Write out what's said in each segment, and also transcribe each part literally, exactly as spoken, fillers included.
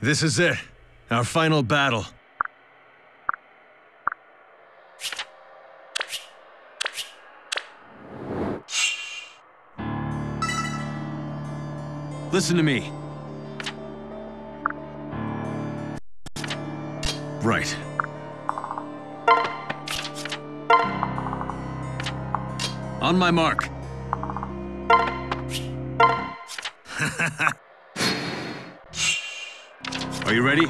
This is it. Our final battle. Listen to me. Right. On my mark. Are you ready?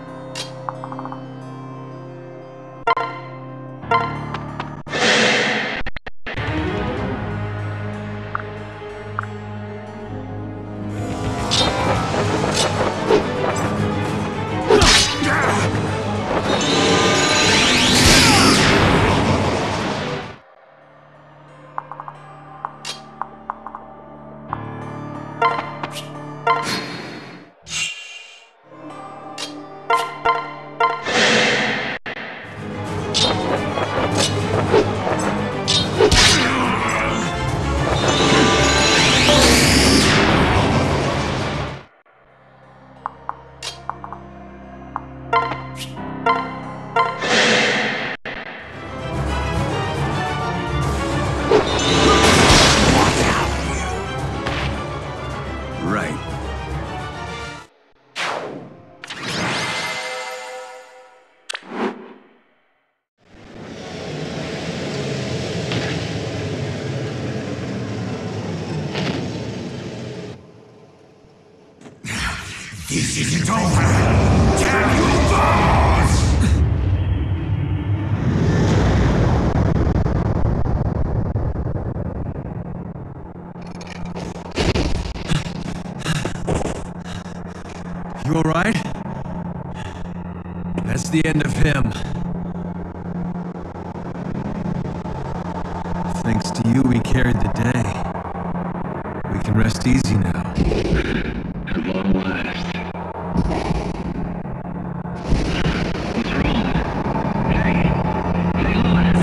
This isn't over! Damn you both! You alright? That's the end of him. Thanks to you, we carried the day. We can rest easy now. At long last. What's wrong? Hey, hang on.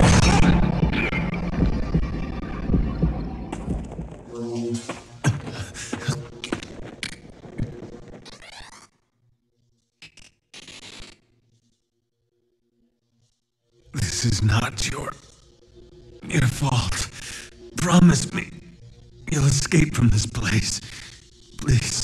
This is not your... your fault. Promise me you'll escape from this place. Please.